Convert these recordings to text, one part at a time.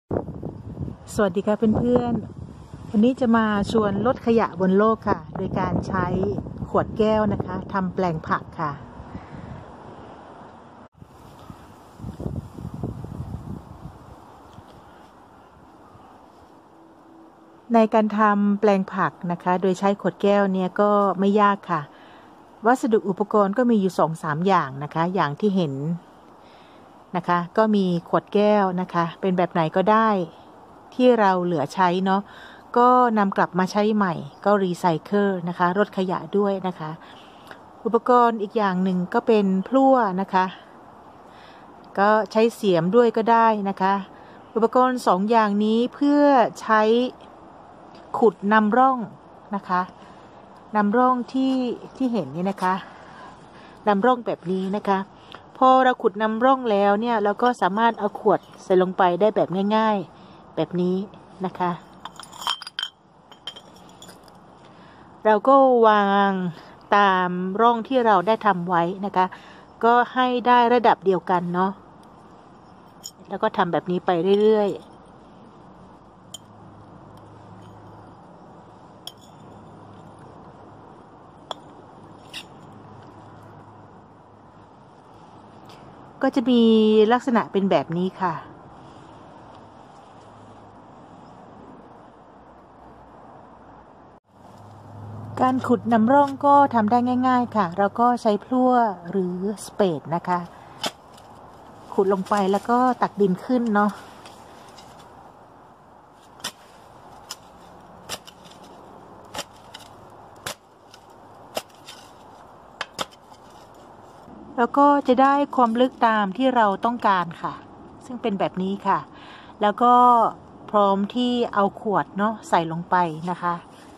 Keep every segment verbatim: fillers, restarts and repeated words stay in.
สวัสดีค่ะเพื่อนๆวันนี้จะมาชวนลดขยะบนโลกค่ะโดยการใช้ขวดแก้วนะคะทำแปลงผักค่ะในการทำแปลงผักนะคะโดยใช้ขวดแก้วเนี่ยก็ไม่ยากค่ะวัสดุอุปกรณ์ก็มีอยู่ สองถึงสาม อย่างนะคะอย่างที่เห็นนะคะก็มีขวดแก้วนะคะเป็นแบบไหนก็ได้ที่เราเหลือใช้เนาะก็นำกลับมาใช้ใหม่ก็รีไซเคิลนะคะลดขยะด้วยนะคะอุปกรณ์อีกอย่างหนึ่งก็เป็นพลั่วนะคะก็ใช้เสียมด้วยก็ได้นะคะอุปกรณ์สองอย่างนี้เพื่อใช้ขุดนำร่องนะคะนำร่องที่ที่เห็นนี่นะคะนำร่องแบบนี้นะคะพอเราขุดนำร่องแล้วเนี่ยเราก็สามารถเอาขวดใส่ลงไปได้แบบง่ายๆแบบนี้นะคะเราก็วางตามร่องที่เราได้ทำไว้นะคะก็ให้ได้ระดับเดียวกันเนาะแล้วก็ทำแบบนี้ไปเรื่อยๆก็จะมีลักษณะเป็นแบบนี้ค่ะการขุดนำร่องก็ทำได้ง่ายๆค่ะเราก็ใช้พลั่วหรือสเปดนะคะขุดลงไปแล้วก็ตักดินขึ้นเนาะแล้วก็จะได้ความลึกตามที่เราต้องการค่ะซึ่งเป็นแบบนี้ค่ะแล้วก็พร้อมที่เอาขวดเนาะใส่ลงไปนะคะ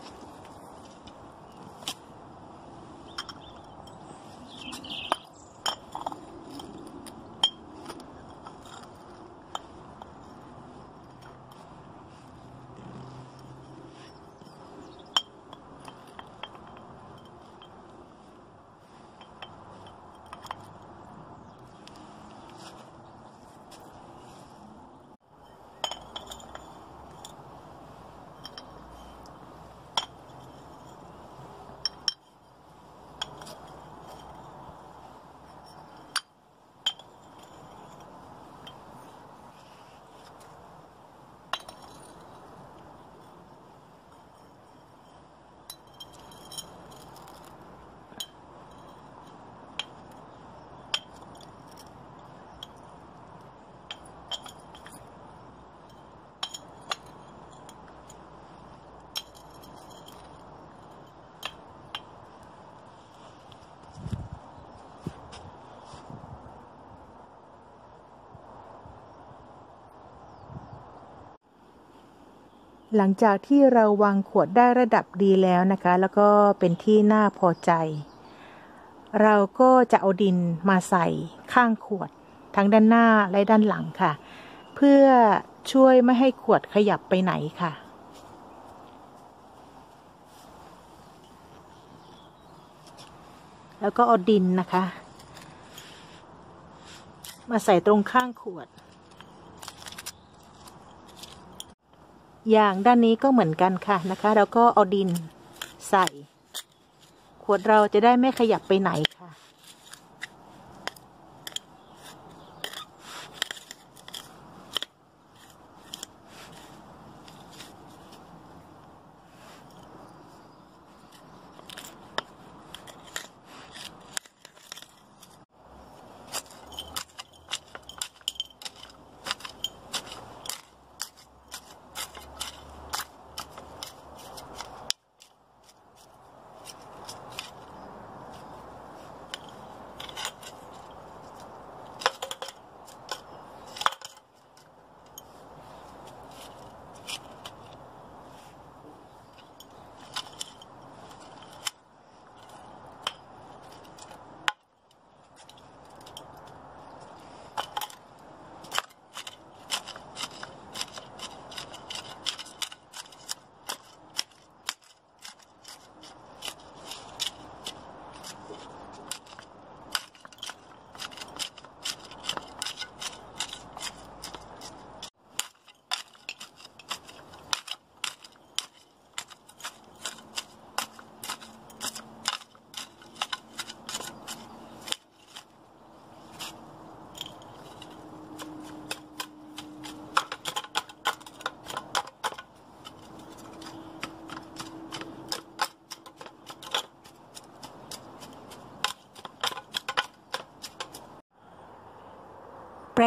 หลังจากที่เราวางขวดได้ระดับดีแล้วนะคะแล้วก็เป็นที่น่าพอใจเราก็จะเอาดินมาใส่ข้างขวดทั้งด้านหน้าและด้านหลังค่ะเพื่อช่วยไม่ให้ขวดขยับไปไหนค่ะแล้วก็เอาดินนะคะมาใส่ตรงข้างขวดอย่างด้านนี้ก็เหมือนกันค่ะนะคะแล้วก็เอาดินใส่ขวดเราจะได้ไม่ขยับไปไหนค่ะ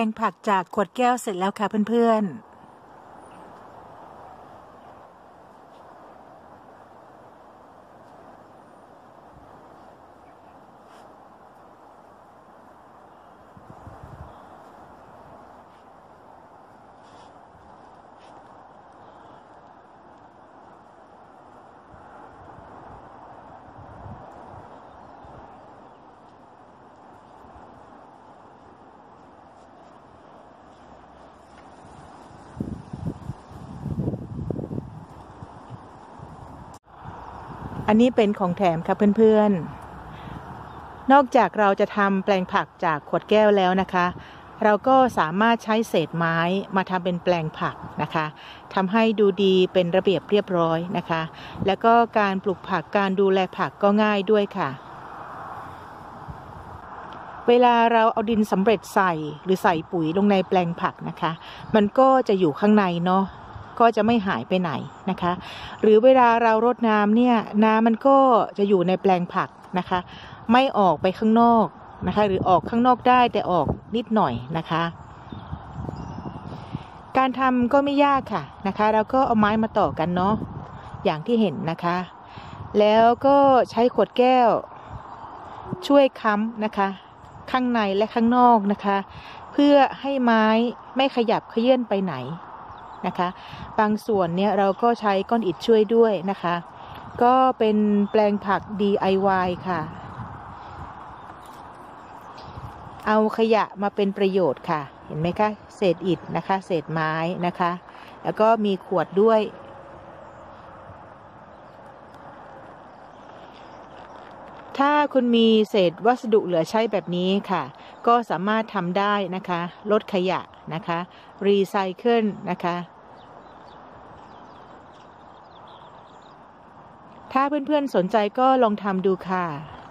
งผักจากขวดแก้วเสร็จแล้วค่ะเพื่อนๆอันนี้เป็นของแถมครับเพื่อนๆนอกจากเราจะทำแปลงผักจากขวดแก้วแล้วนะคะเราก็สามารถใช้เศษไม้มาทำเป็นแปลงผักนะคะทำให้ดูดีเป็นระเบียบเรียบร้อยนะคะแล้วก็การปลูกผักการดูแลผักก็ง่ายด้วยค่ะเวลาเราเอาดินสำเร็จใส่หรือใส่ปุ๋ยลงในแปลงผักนะคะมันก็จะอยู่ข้างในเนาะก็จะไม่หายไปไหนนะคะหรือเวลาเรารดน้ำเนี่ยน้ำมันก็จะอยู่ในแปลงผักนะคะไม่ออกไปข้างนอกนะคะหรือออกข้างนอกได้แต่ออกนิดหน่อยนะคะการทำก็ไม่ยากค่ะนะคะเราก็เอาไม้มาต่อกันเนาะอย่างที่เห็นนะคะแล้วก็ใช้ขวดแก้วช่วยค้ำนะคะข้างในและข้างนอกนะคะเพื่อให้ไม้ไม่ขยับเขยื้อนไปไหนนะคะบางส่วนเนี่ยเราก็ใช้ก้อนอิฐช่วยด้วยนะคะก็เป็นแปลงผัก ดี ไอ วาย ค่ะเอาขยะมาเป็นประโยชน์ค่ะเห็นไหมคะเศษอิฐนะคะเศษไม้นะคะแล้วก็มีขวดด้วยถ้าคุณมีเศษวัสดุเหลือใช้แบบนี้ค่ะก็สามารถทำได้นะคะลดขยะนะคะรีไซเคิลนะคะถ้าเพื่อนๆสนใจก็ลองทำดูค่ะ